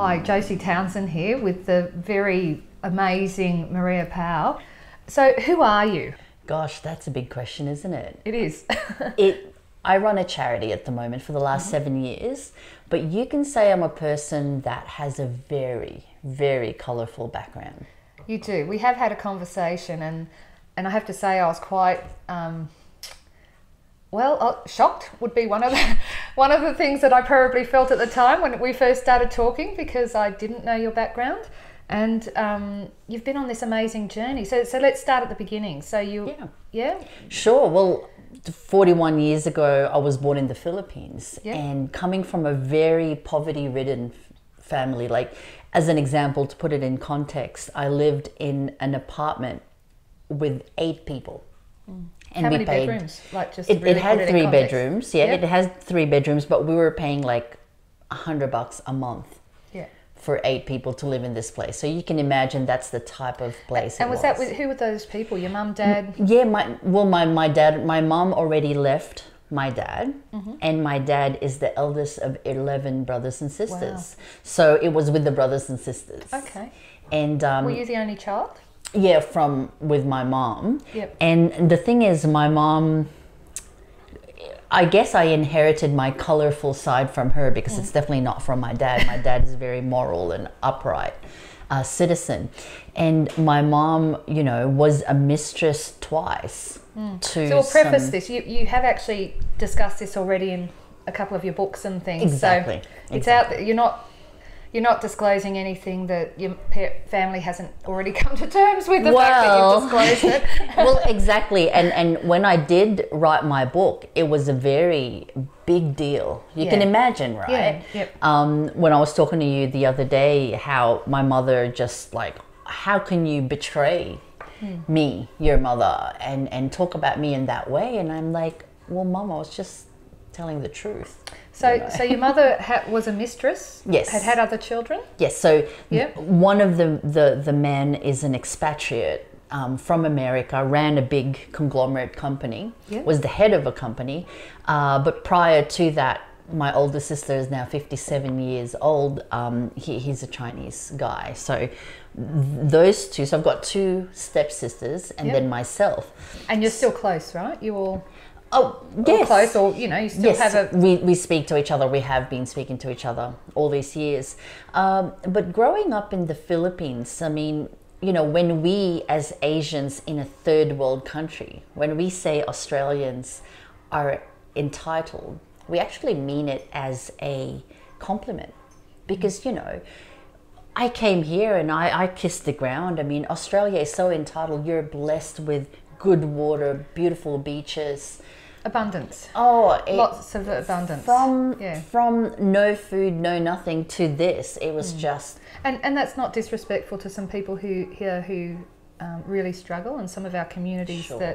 Hi, Josie Townsend here with the very amazing Maria Powell. So who are you? Gosh, that's a big question, isn't it? It is. I run a charity at the moment for the last 7 years, but you can say I'm a person that has a very, very colourful background. You do. We have had a conversation and I have to say I was quite, shocked would be one of the things that I probably felt at the time when we first started talking, because I didn't know your background. And you've been on this amazing journey. So let's start at the beginning. So yeah? Sure. Well, 41 years ago, I was born in the Philippines, Yeah. and coming from a very poverty-ridden family, like as an example, to put it in context, I lived in an apartment with 8 people. And How we many paid, bedrooms? Like just it really had put in 3 context. bedrooms. Yeah, Yeah. it has 3 bedrooms, but we were paying like $100 a month Yeah. for 8 people to live in this place. So you can imagine that's the type of place And it was that with, who were those people? Your mum, dad? Yeah, my dad, my mom already left my dad, and my dad is the eldest of 11 brothers and sisters. So it was with the brothers and sisters. Okay. And Were you the only child? yeah, with my mom. Yep. And the thing is, my mom, I guess I inherited my colorful side from her, because it's definitely not from my dad. My dad is very moral and upright citizen. And my mom, was a mistress twice. So we'll preface this. You have actually discussed this already in a couple of your books and things. Exactly. So it's out there. You're not disclosing anything that your family hasn't already come to terms with the fact that you've disclosed it. Well, exactly. And when I did write my book, it was a very big deal. You can imagine, right? Yeah. Yep. When I was talking to you the other day, how my mother just like, how can you betray me, your mother, and talk about me in that way? And I'm like, well, Mom, I was just telling the truth. So your mother was a mistress? Yes. Had other children? Yes. So Yeah. one of the men is an expatriate from America, ran a big conglomerate company, Yeah. was the head of a company. But prior to that, my older sister is now 57 years old. He's a Chinese guy. So those two, so I've got 2 stepsisters and Yeah. then myself. And you're still close, right? You all Yes. close, or you still have a... we speak to each other. We have been speaking to each other all these years. But growing up in the Philippines, I mean, when we as Asians in a third world country, when we say Australians are entitled, we actually mean it as a compliment. Because, I came here and I kissed the ground. I mean, Australia is so entitled. You're blessed with good water, beautiful beaches. Abundance. Lots of abundance. From no food, no nothing to this, it was just. And that's not disrespectful to some people who really struggle, and some of our communities Sure.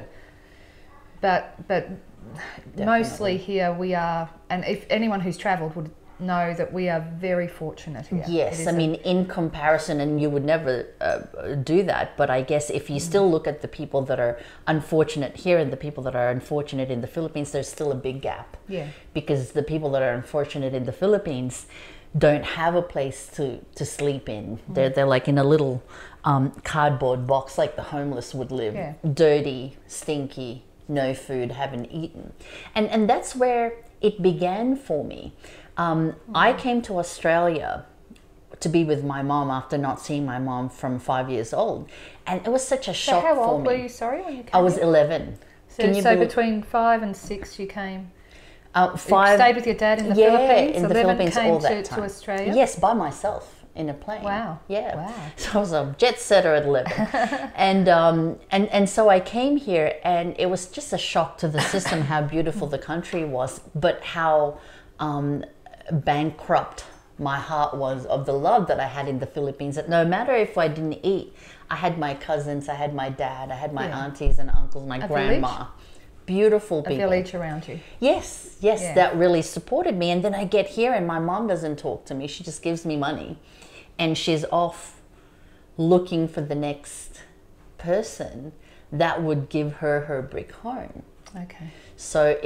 but mostly here we are, and if anyone who's travelled would know that we are very fortunate here. Yes, I mean, in comparison, and you would never do that, but I guess if you still look at the people that are unfortunate here and the people that are unfortunate in the Philippines, there's still a big gap. Yeah. Because the people that are unfortunate in the Philippines don't have a place to sleep in. They're like in a little cardboard box, like the homeless would live. Yeah. Dirty, stinky, no food, haven't eaten. And that's where it began for me. I came to Australia to be with my mom after not seeing my mom from 5 years old. And it was such a shock for me. So how old were you, sorry, when you came? I was 11. So between 5 and 6 you came? 5. You stayed with your dad in the Philippines? In the 11 Philippines came all that to time. Australia? Yes, by myself in a plane. Wow. Yeah. Wow. So I was a jet setter at 11. and so I came here, and it was just a shock to the system how beautiful the country was, but how bankrupt my heart was of the love that I had in the Philippines. That no matter if I didn't eat, I had my cousins, I had my dad, I had my aunties and uncles, my grandma. Village? Beautiful people. A village around you. Yes, that really supported me. And then I get here and my mom doesn't talk to me. She just gives me money. And she's off looking for the next person that would give her brick home. Okay. So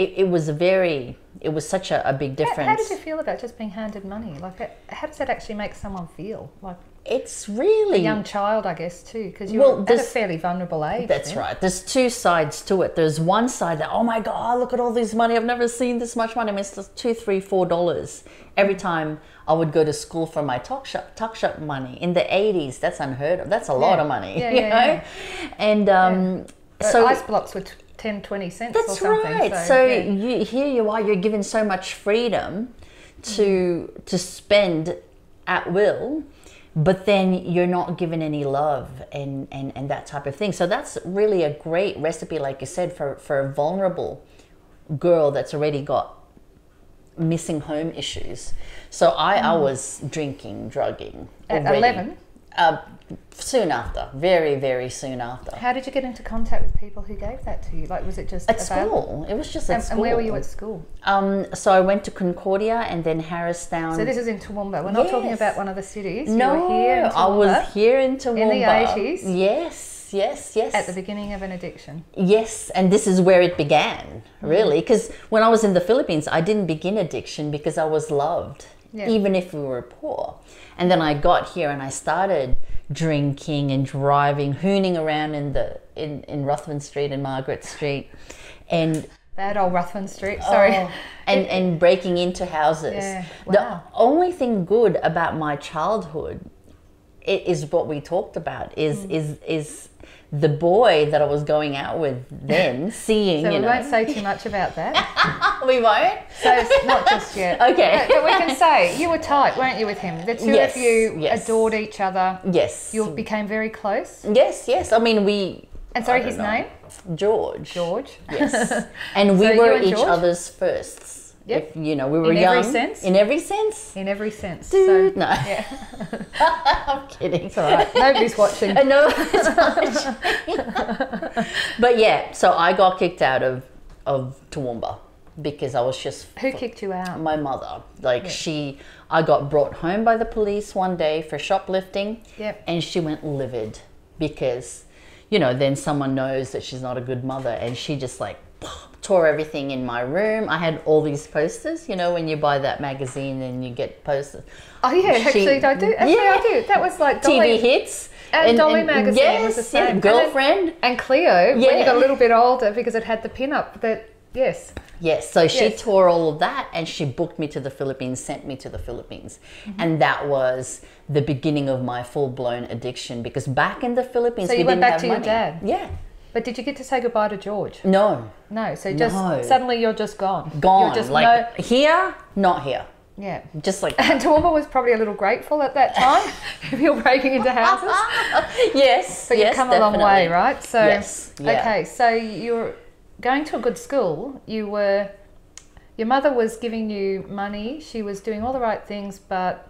it was such a big difference. How did you feel about just being handed money? Like, how does that actually make someone feel? Like It's really a young child, I guess, too, because you're at a fairly vulnerable age. That's right. There's two sides to it. There's one side that, oh my God, look at all this money. I've never seen this much money. I mean, it's just $2, $3, $4 every time I would go to school for my tuck shop money. In the 80s, that's unheard of. That's a lot of money, you know? And so ice blocks were 10, 20 cents or something. That's right. So here you are, you're given so much freedom to spend at will, but then you're not given any love and that type of thing. So that's really a great recipe, like you said, for a vulnerable girl that's already got missing home issues. So I was drinking, drugging at already. 11? Soon after, very, very soon after. How did you get into contact with people who gave that to you? Like, was it just at available? School? It was just at school. And where were you at school? So I went to Concordia and then Harristown. So this is in Toowoomba. We're not talking about one of the cities. No, you were here in Toowoomba. I was here in Toowoomba. In the 80s? Yes. At the beginning of an addiction. Yes, and this is where it began, really. Because when I was in the Philippines, I didn't begin addiction because I was loved, even if we were poor. And then I got here and I started drinking and driving, hooning around in Ruthven Street and Margaret Street, and bad old Ruthven Street. Sorry, and breaking into houses. Yeah. Wow. The only thing good about my childhood is what we talked about. Is the boy that I was going out with then seeing. So we won't say too much about that. We won't. So it's not just yet. Okay. But we can say you were tight, weren't you, with him? The two of you adored each other. Yes. You became very close. Yes. I mean, we. And sorry, his name? George. Yes. And we were each other's firsts. Yep. If, we were in young. Every sense? In every sense? In every sense. Dude, so, no. Yeah. I'm kidding. It's all right. Nobody's watching. Nobody's watching. But yeah, so I got kicked out of Toowoomba because I was just... Who kicked you out? My mother. I got brought home by the police one day for shoplifting. Yep. And she went livid because, then someone knows that she's not a good mother, and she just tore everything in my room. I had all these posters, when you buy that magazine and you get posters. Oh yeah, actually I do. I do. That was like Dolly, TV Hits. And Dolly magazine was the same. Yeah, Girlfriend. And Cleo, when you got a little bit older, because it had the pin-up that, yes. Yes, so she tore all of that and she booked me to the Philippines, sent me to the Philippines. Mm-hmm. And that was the beginning of my full-blown addiction, because back in the Philippines, so you went back to your dad? Yeah. But did you get to say goodbye to George? No. No, so just suddenly you're just gone. Gone. You're just here, not here. Yeah. Just like that. And Toowoomba was probably a little grateful at that time if you're breaking into houses. Yes. But you've come a long way, right? So yes. Yeah. Okay, so you're going to a good school. Your mother was giving you money. She was doing all the right things, but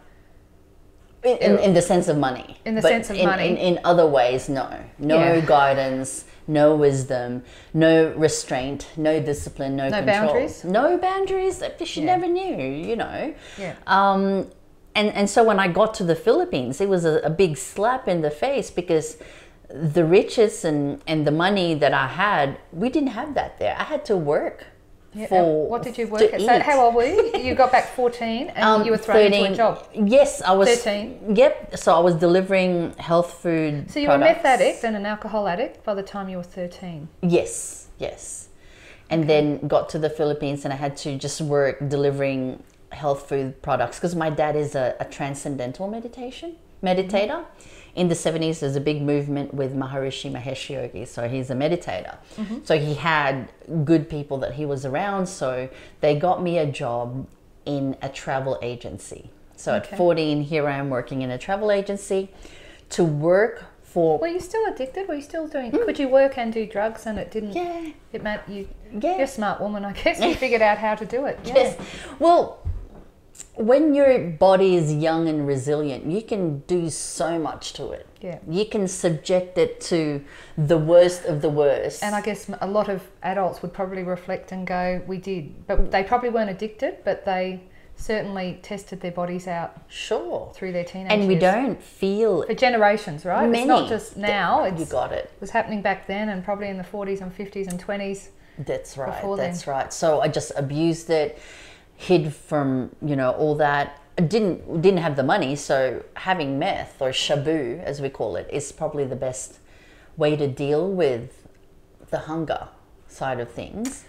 in the sense of money. In the sense of money. In other ways, no. No guidance, no wisdom, no restraint, no discipline, no control. Boundaries? No boundaries. She never knew, Yeah. And so when I got to the Philippines, it was a big slap in the face, because the riches and the money that I had, we didn't have that there. I had to work. Yeah. What did you work at? So how old were you? You got back 14 and you were thrown 13, into a job. Yes, I was 13. Yep. So I was delivering health food. So you were a meth addict and an alcohol addict by the time you were 13. Yes. And then got to the Philippines and I had to just work delivering health food products, because my dad is a transcendental meditator. Mm-hmm. In the 70s, there's a big movement with Maharishi Mahesh Yogi. So he's a meditator. Mm-hmm. So he had good people that he was around. So they got me a job in a travel agency. So at 14, here I am working in a travel agency to work for... Were you still addicted? Were you still doing... Could you work and do drugs and it didn't... Yeah. It meant you... Yeah. You're a smart woman, I guess. You figured out how to do it. Yeah. Yes. Well... When your body is young and resilient, you can do so much to it. Yeah. You can subject it to the worst of the worst. And I guess a lot of adults would probably reflect and go, we did. But they probably weren't addicted, but they certainly tested their bodies out. Sure. Through their teenage years. And we years. don't feel... For generations, right? Many. It's not just now. You got it. It was happening back then and probably in the 40s and 50s and 20s. That's right. before then. That's right. So I just abused it, hid from, all that. I didn't have the money, so having meth, or shabu as we call it, is probably the best way to deal with the hunger side of things.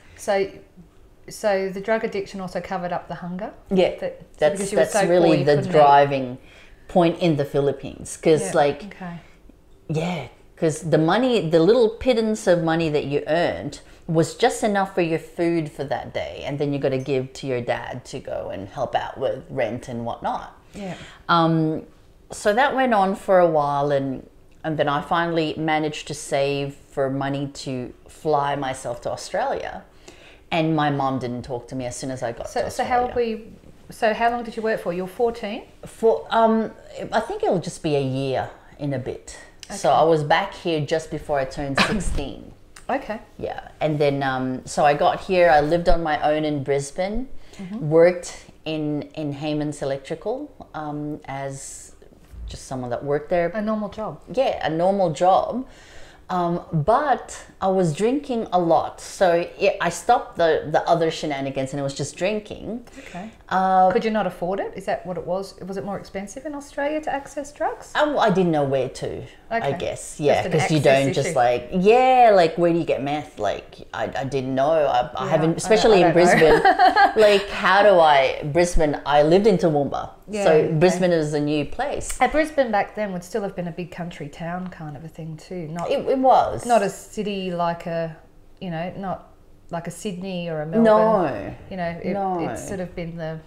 So the drug addiction also covered up the hunger? Yeah, because you were that's so poor really you the couldn't eat. driving point in the Philippines. Because Okay. because the money, the little pittance of money that you earned was just enough for your food for that day, and then you got to give to your dad to go and help out with rent and whatnot. Yeah. So that went on for a while, and then I finally managed to save for money to fly myself to Australia. And my mom didn't talk to me as soon as I got to Australia. So how long did you work for? You were 14? For I think it'll just be a year in a bit. Okay. So I was back here just before I turned 16. Okay. Yeah, and then so I got here. I lived on my own in Brisbane, worked in Heyman's Electrical as just someone that worked there. A normal job. Yeah, a normal job. But I was drinking a lot, so I stopped the other shenanigans, and it was just drinking. Okay. Could you not afford it? Is that what it was? Was it more expensive in Australia to access drugs? I didn't know where to. I Okay. guess, yeah, Just an because you access don't issue. just like where do you get meth? Like I didn't know. I haven't, especially I in don't know. Brisbane. Like how do Brisbane? I lived in Toowoomba, Yeah, so okay. Brisbane is a new place. Brisbane back then would still have been a big country town kind of a thing too. It was Not a city like not like a Sydney or a Melbourne. No. It's sort of been the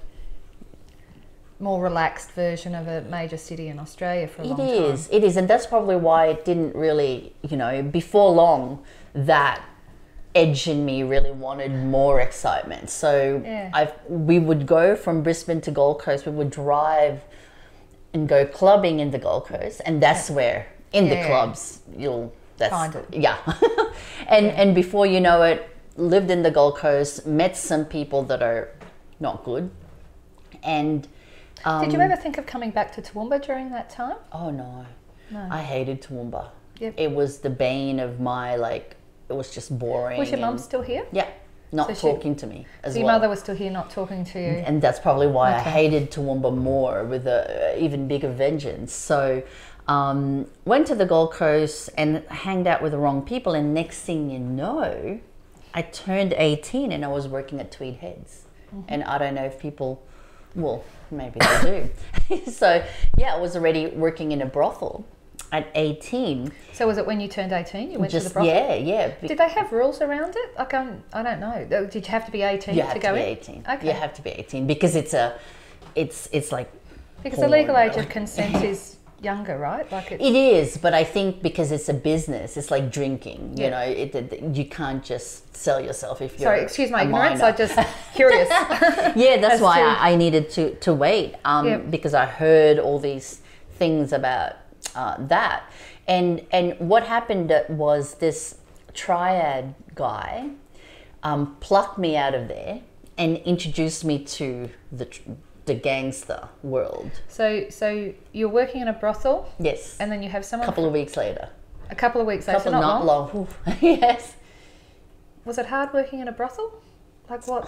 more relaxed version of a major city in Australia for a long time. It is, and that's probably why it didn't really, before long, that edge in me really wanted more excitement. So Yeah. we would go from Brisbane to Gold Coast. We would drive and go clubbing in the Gold Coast, and that's where in the Yeah. clubs that's Find it. Yeah, and before you know it, lived in the Gold Coast, met some people that are not good, and. Did you ever think of coming back to Toowoomba during that time? Oh no. No. I hated Toowoomba. Yep. It was the bane of my it was just boring. Was your mum and- still here? Yeah, not So she- talking to me as So your well. mother was still here, not talking to you. And that's probably why I Okay. hated Toowoomba more, with a even bigger vengeance. So went to the Gold Coast and hanged out with the wrong people, and next thing you know, I turned 18 and I was working at Tweed Heads. And I don't know if people, well, maybe they do. So yeah, I was already working in a brothel at 18. So was it when you turned 18 you went to the Just, brothel? yeah. Did they have rules around it? I don't know. Did you have to be 18 You to have go to be in? 18. Okay. You have to be 18 because it's like Because porn, the legal age of really. consent is younger, right? Like it's, It is, but I think because it's a business, it's like drinking. Yeah. You can't just sell yourself if you're. sorry, excuse my a ignorance. minor. I just curious. Yeah, that's as why to- I needed to wait. Yeah. Because I heard all these things about that, and what happened was this triad guy plucked me out of there and introduced me to the gangster world. So you're working in a brothel, Yes. and then you have A someone couple of weeks later. a couple of weeks later. Couple, not not long. long. Yes. Was it hard working in a brothel? Like what?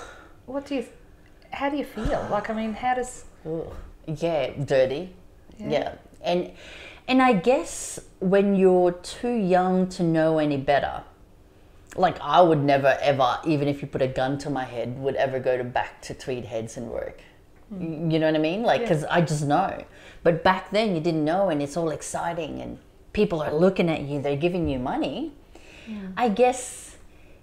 How do you feel? Like I mean, how does? Ooh. Yeah, dirty. Yeah. Yeah. And I guess when you're too young to know any better, like I would never ever, even if you put a gun to my head, would ever go back to Tweed Heads and work. You know what I mean? Like, Yeah. because I just know. But back then you didn't know, and it's all exciting, and people are looking at you, they're giving you money. I guess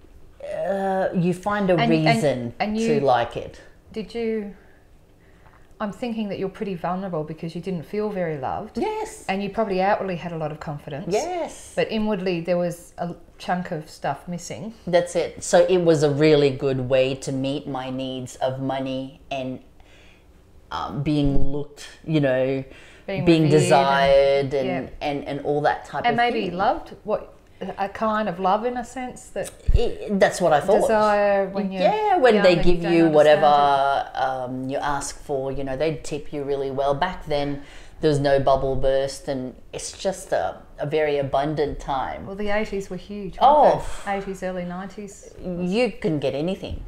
you find a And- reason and you- to like it. Did you? I'm thinking that you're pretty vulnerable because you didn't feel very loved, Yes. and you probably outwardly had a lot of confidence. Yes. But inwardly there was a chunk of stuff missing. That's it. So it was a really good way to meet my needs of money and being looked, Being being revered desired and- and all that type And of maybe thing. loved. What a kind of love in a sense that That's what I thought. desire when you when they give don't you whatever understand you ask for, they tip you really well. Back then, there was no bubble burst, and it's just a very abundant time. Well, the 80s were huge. Oh. 80s, early 90s. You couldn't get anything,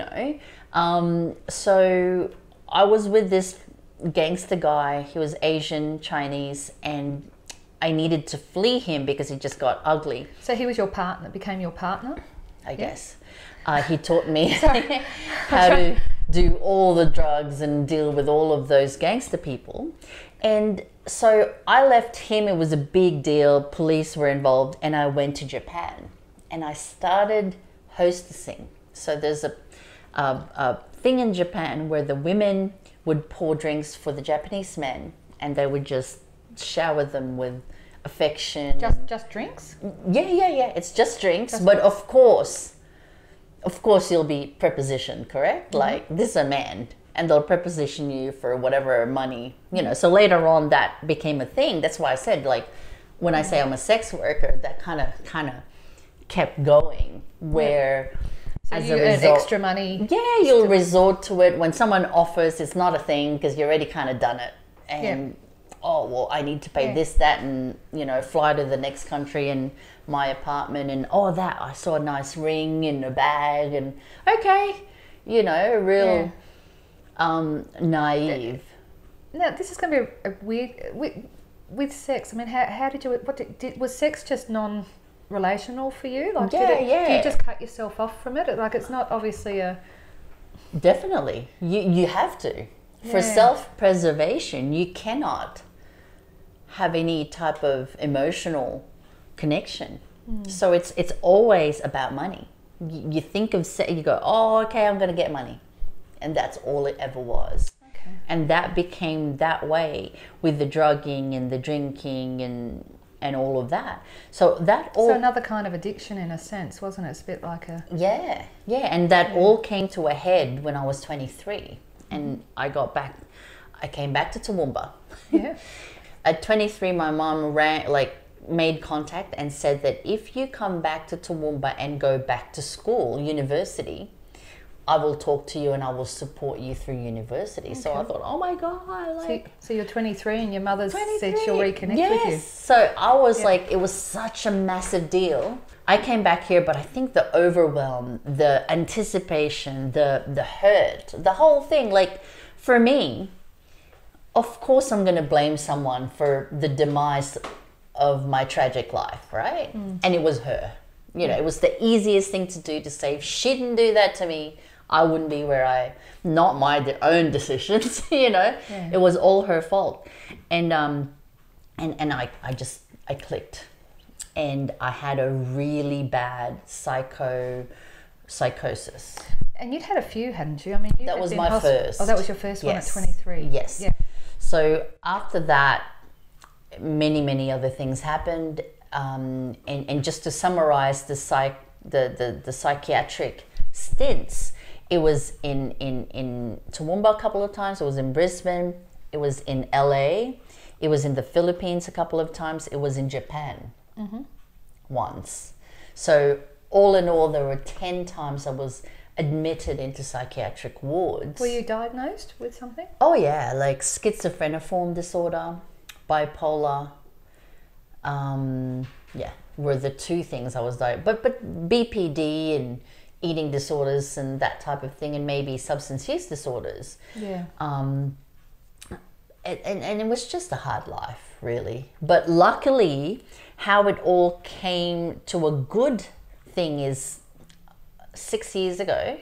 So I was with this gangster guy. He was Asian, Chinese, and I needed to flee him because he just got ugly, So he was your partner, became your partner? I guess. He taught me how to do all the drugs and deal with all of those gangster people. And so I left him. It was a big deal. Police were involved, and I went to Japan and I started hostessing. So there's a thing in Japan where the women would pour drinks for the Japanese men, and they would just shower them with affection. Just drinks? Yeah. It's just drinks, but of course, you'll be prepositioned, correct? Like, this is a man, and they'll preposition you for whatever money, So later on, that became a thing. That's why I said, like, when I say I'm a sex worker, that kind of kept going. Where, So as you a earn result, extra money. yeah, you'll resort to it when someone offers. It's not a thing because you already kind of done it, and oh well, I need to pay this, that, and fly to the next country and my apartment, and that I saw a nice ring in a bag, and okay, real naive. Now, this is going to be a weird with sex. I mean, how did you? Was sex just non-relational for you? Like, Yeah. Do you just cut yourself off from it? Like, it's not obviously a. Definitely, you have to. For self-preservation, you cannot have any type of emotional connection. So it's always about money. You think of you go, oh, okay, I'm going to get money, and that's all it ever was. Okay. And that became that way with the drugging and the drinking and all of that. So that all. So another kind of addiction in a sense, wasn't it? It's a bit like a. Yeah, and that all came to a head when I was 23, and I came back to Toowoomba. Yeah. At 23, my mom made contact and said that if you come back to Toowoomba and go back to school, university, I will talk to you and I will support you through university. Okay. So I thought, oh my God. So you're 23 and your mother 23. said she'll reconnect with you. So I was like, it was such a massive deal. I came back here, but I think the overwhelm, the anticipation, the hurt, the whole thing, like for me, of course I'm going to blame someone for the demise of my tragic life, right? And it was her. It was the easiest thing to do to say, if she didn't do that to me, I wouldn't be where not my own decisions, It was all her fault. And I clicked. And I had a really bad psychosis. And you'd had a few, hadn't you? I mean, that was my first. Oh, that was your first one at 23. Yes. Yeah. So after that, many, many other things happened. And just to summarize the psychiatric stints, it was in Toowoomba a couple of times. It was in Brisbane. It was in LA. It was in the Philippines a couple of times. It was in Japan once. So all in all, there were 10 times I was admitted into psychiatric wards. Were you diagnosed with something? Oh yeah, like schizophreniform disorder, bipolar. Were the two things I was diagnosed. But BPD and eating disorders and that type of thing, and maybe substance use disorders. Yeah. And it was just a hard life, really. But luckily, how it all came to a good thing is 6 years ago,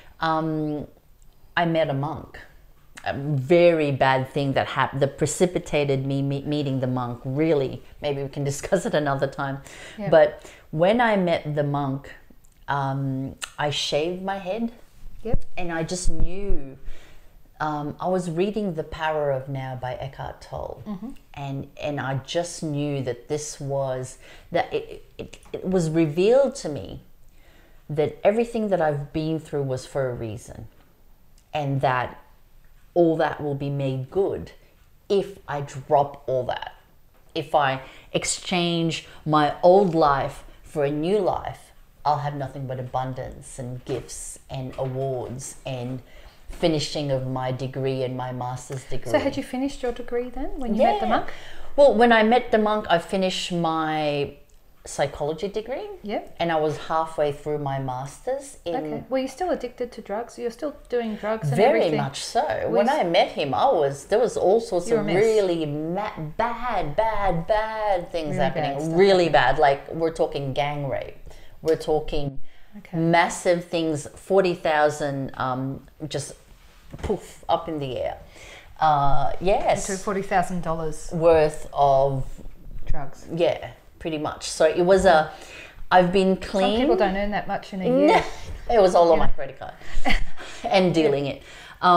I met a monk. A very bad thing that happened, that precipitated me meeting the monk. Really, maybe we can discuss it another time. Yeah. But when I met the monk, I shaved my head. Yep. And I just knew. I was reading The Power of Now by Eckhart Tolle, and I just knew that this was that it was revealed to me that everything that I've been through was for a reason, and that all that will be made good if I drop all that, if I exchange my old life for a new life, I'll have nothing but abundance and gifts and awards and finishing of my degree and my master's degree. So had you finished your degree then when you met the monk? Well, when I met the monk, I finished my psychology degree. Yep. And I was halfway through my master's in... Okay. Were you still addicted to drugs? You're still doing drugs and Very everything? much so. When I met him, there was all sorts You were of a mess. really bad things Really happening. bad stuff Really happening. bad. Like, we're talking gang rape. We're talking massive things, 40,000 just poof, up in the air. Yes. To $40,000 Worth of, drugs. yeah, pretty much. So it was I've been clean. Some people don't earn that much in a year. It was all on my credit card and dealing it.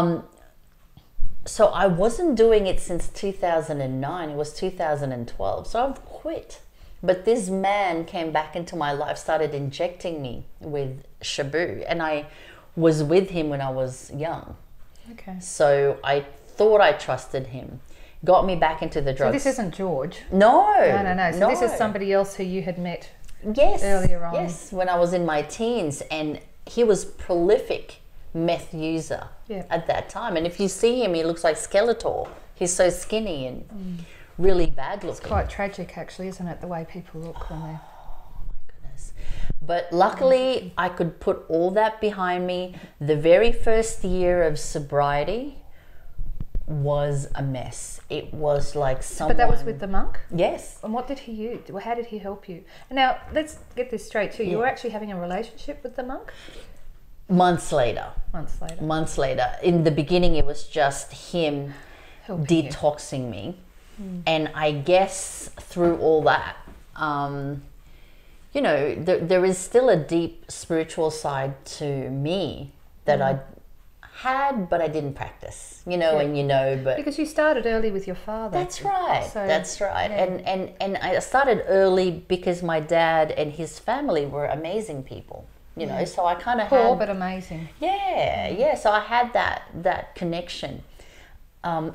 So I wasn't doing it since 2009. It was 2012. So I've quit. But this man came back into my life, started injecting me with Shabu, and I was with him when I was young. Okay. So I thought I trusted him. Got me back into the So drugs. this isn't George. No. No. So this is somebody else who you had met. Yes. earlier on. Yes, when I was in my teens, and he was prolific meth user at that time. And if you see him, he looks like Skeletor. He's so skinny and really bad looking. Quite tragic, actually, isn't it? The way people look when they're... Goodness. But luckily, I could put all that behind me. The very first year of sobriety was a mess. It was like someone... But that was with the monk? Yes. And what did he use? Well, how did he help you? Now, let's get this straight too. You were actually having a relationship with the monk? Months later. Months later. In the beginning, it was just him Helping you. detoxing me. And I guess through all that, you know, there is still a deep spiritual side to me that I had, but I didn't practice, you know, and you know, but... Because you started early with your father. That's right. So, That's right. yeah. And I started early because my dad and his family were amazing people, you know, so I kind of Poor, had... but amazing. Yeah, so I had that connection. And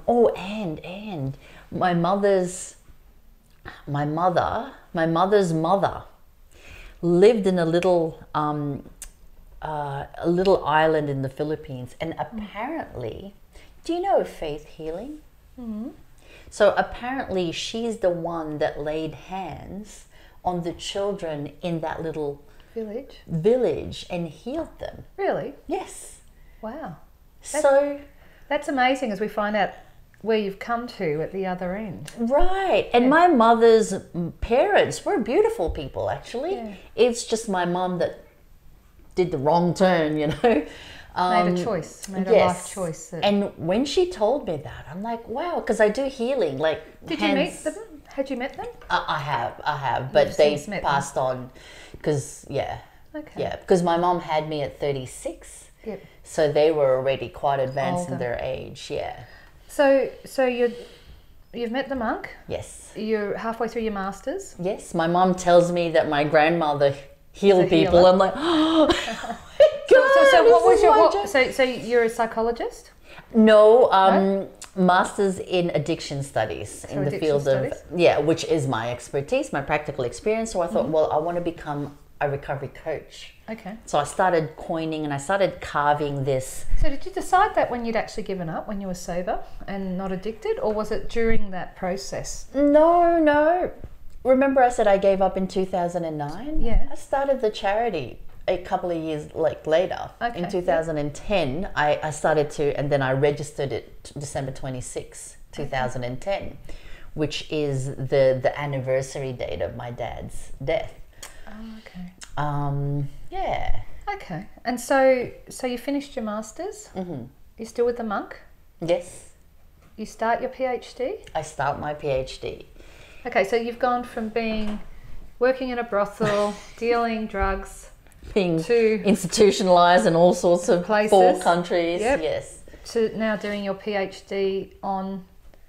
my mother's mother lived in a little island in the Philippines, and apparently, do you know of Faith Healing? Mm-hmm. So apparently, she's the one that laid hands on the children in that little village and healed them. Really? Yes. Wow. That's amazing as we find out where you've come to at the other end. Right. And my mother's parents were beautiful people, actually. Yeah. It's just my mom that did the wrong turn, you know. Made a choice, a life choice. And when she told me that, I'm like, wow, because I do healing. Like, Did you meet them? Had you met them? I have, but they passed on because, because my mom had me at 36. Yep. So they were already quite advanced in their age, So you've met the monk. Yes. You're halfway through your masters. Yes. My mom tells me that my grandmother healed people. Healer. I'm like, oh my God, so what was your so you're a psychologist? No, masters in addiction studies in the field studies? of which is my expertise, my practical experience. So I thought, well, I want to become a recovery coach. Okay. So I started coining and I started carving this. So did you decide that when you'd actually given up, when you were sober and not addicted, or was it during that process? No. Remember I said I gave up in 2009? Yeah. I started the charity a couple of years later. Okay. In 2010, I started to, and then I registered it December 26, 2010, which is the anniversary date of my dad's death. Oh, okay. Yeah. Okay. And so you finished your masters. Mm-hmm. You're still with the monk. Yes. You start your PhD. I start my PhD. Okay, so you've gone from working in a brothel, dealing drugs, being to institutionalized in all sorts of places, 4 countries. Yep. Yes. To now doing your PhD on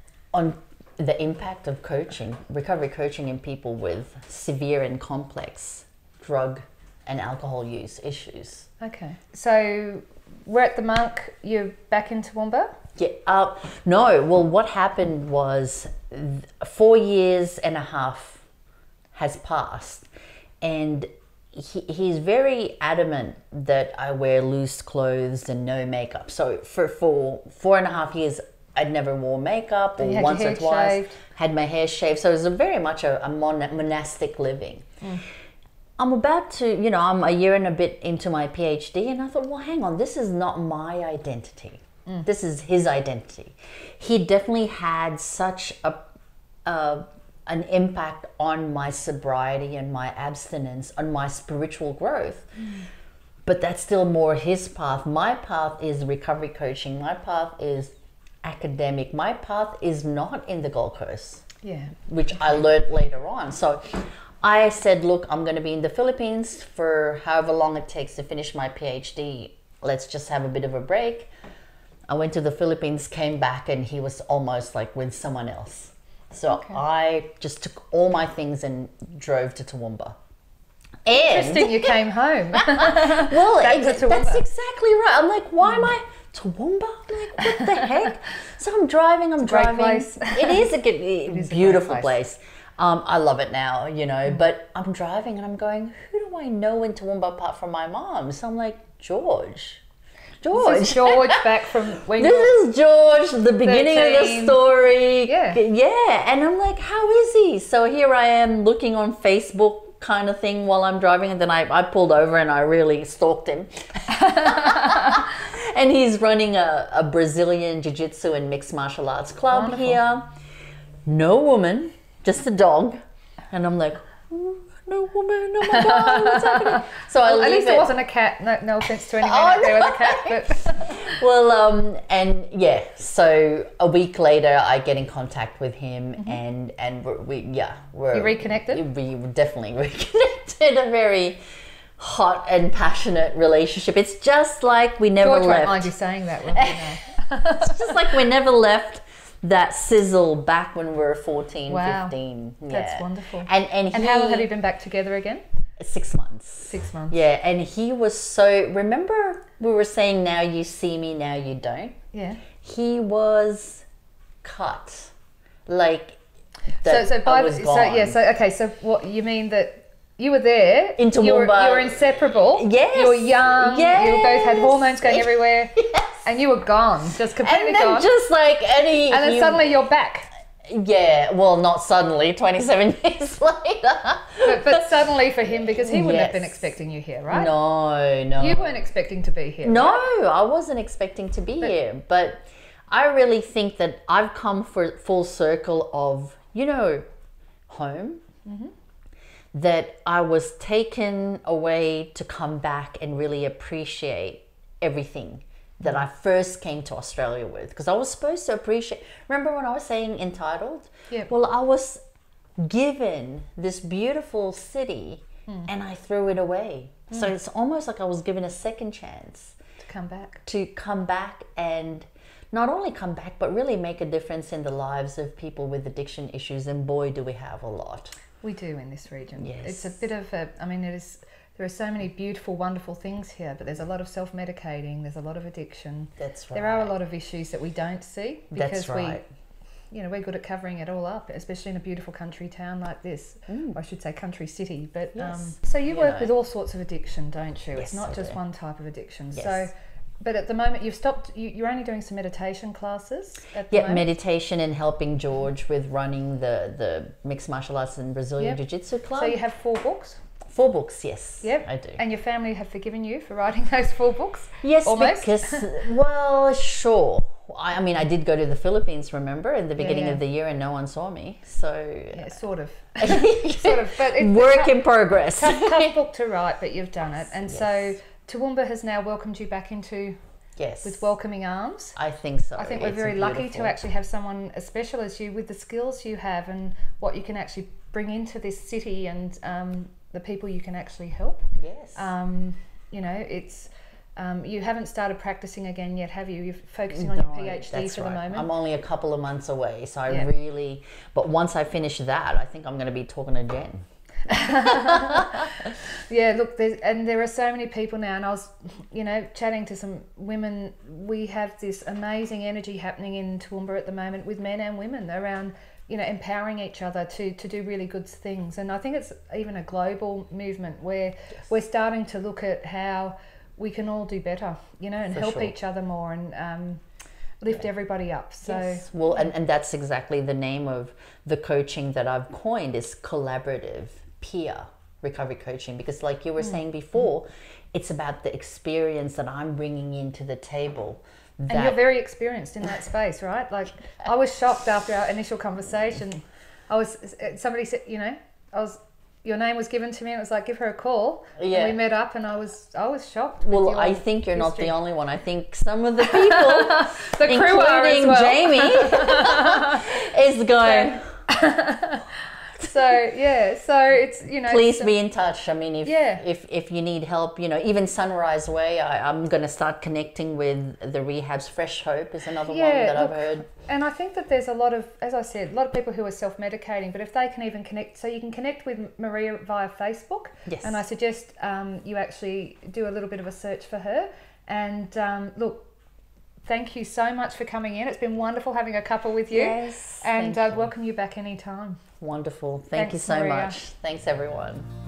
the impact of coaching, recovery coaching in people with severe and complex drug and alcohol use issues. Okay. So we're at the monk, you're back in Toowoomba? Yeah. No. Well, what happened was 4 years and a half has passed, and he's very adamant that I wear loose clothes and no makeup. So for 4.5 years, I'd never wore makeup, or once or twice shaved. had my hair shaved. So it was very much a monastic living. I'm about to, I'm a year and a bit into my PhD, and I thought, well, hang on, this is not my identity. This is his identity. He definitely had such an impact on my sobriety and my abstinence, on my spiritual growth. But that's still more his path. My path is recovery coaching. My path is academic. My path is not in the Gold Coast, which I learned later on. So I said, look, I'm going to be in the Philippines for however long it takes to finish my PhD. Let's just have a bit of a break. I went to the Philippines, came back, and he was almost like with someone else. So I just took all my things and drove to Toowoomba. Interesting, you came home. Well, that's exactly right. I'm like, why am I Toowoomba? I'm like, what the heck? So I'm driving. Great place. It is a beautiful place. I love it now, but I'm driving and I'm going, who do I know in Toowoomba apart from my mom? So I'm like, George. This is George back from when This is George, the beginning 13. Of the story. Yeah. And I'm like, how is he? So here I am looking on Facebook kind of thing while I'm driving, and then I pulled over and I really stalked him. And he's running a Brazilian Jiu-Jitsu and mixed martial arts club here. No woman, just a dog. And I'm like, no woman, oh my God, what's happening? So at least it wasn't a cat. No offense to anyone out there with a cat, but well, and yeah. So a week later, I get in contact with him, and we're you reconnected. We definitely reconnected. A very hot and passionate relationship. It's just like we never George left. won't mind you saying that, will he? It's just like we never left that sizzle back when we were 14, 15. Yeah. That's wonderful. And how long have you been back together again? 6 months. 6 months. Yeah, and he was so, remember we were saying now you see me, now you don't? Yeah. He was cut. Like, so what you mean that you were there in Toowoomba. You were inseparable. Yes. You were young. Yes. You both had hormones going everywhere. Yes. And you were gone, just completely and then gone. Just like any. And then suddenly you're back. Yeah, well, not suddenly, 27 years later. But suddenly for him, because he wouldn't have been expecting you here, right? No. You weren't expecting to be here, No, right? I wasn't expecting to be here. But I really think that I've come for full circle of, home. Mm-hmm. That I was taken away to come back and really appreciate everything that I first came to Australia with, because I was supposed to appreciate. Remember when I was saying entitled? Yeah. Well, I was given this beautiful city and I threw it away. So it's almost like I was given a second chance to come back. To come back and not only come back, but really make a difference in the lives of people with addiction issues. And boy, do we have a lot. We do in this region. Yes. It's a bit of there are so many beautiful, wonderful things here, but there's a lot of self-medicating, there's a lot of addiction. That's right. There are a lot of issues that we don't see because That's right. we're good at covering it all up, especially in a beautiful country town like this. Or I should say country city. But yes. So you work with all sorts of addiction, don't you? Yes, it's not I just do. one type of addiction. Yes. So, but at the moment you've stopped. You're only doing some meditation classes. At the moment? Meditation and helping George with running the mixed martial arts and Brazilian Jiu-Jitsu club. So you have 4 books. 4 books, yes. Yep. I do. And your family have forgiven you for writing those 4 books? Yes, almost? because, well, sure. I mean, I did go to the Philippines, remember, in the beginning of the year, and no one saw me. So yeah, sort of. Sort of. But it's work in progress. Tough book to write, but you've done it. And so Toowoomba has now welcomed you back into with welcoming arms. I think so. I think we're very lucky to actually have someone as special as you with the skills you have and what you can actually bring into this city and the people you can actually help. Yes. It's you haven't started practicing again yet, have you? You're focusing on your PhD for the moment. I'm only a couple of months away, so I really. But once I finish that, I think I'm going to be talking to Jen. Yeah, look, there are so many people now, and I was, chatting to some women. We have this amazing energy happening in Toowoomba at the moment with men and women around, empowering each other to do really good things. And I think it's even a global movement where we're starting to look at how we can all do better, and help each other more and lift everybody up. So well, and that's exactly the name of the coaching that I've coined, is collaborative peer recovery coaching, because like you were saying before, it's about the experience that I'm bringing into the table. And you're very experienced in that space, right? Like, I was shocked after our initial conversation. Somebody said, your name was given to me, and it was like, give her a call. Yeah. And we met up, and I was shocked. Well, I think you're not the only one. I think some of the people, the crew are as including well. Jamie, is going. So it's, Please be in touch. I mean, if you need help, even Sunrise Way, I'm going to start connecting with the rehabs. Fresh Hope is another one that I've heard. And I think that there's a lot of, as I said, a lot of people who are self-medicating, but if they can even connect, so you can connect with Maria via Facebook. Yes. And I suggest you actually do a little bit of a search for her. And look, thank you so much for coming in. It's been wonderful having a couple with you. Yes. And I'd welcome you back anytime. Wonderful. Thank you so Maria. much. Thanks, everyone.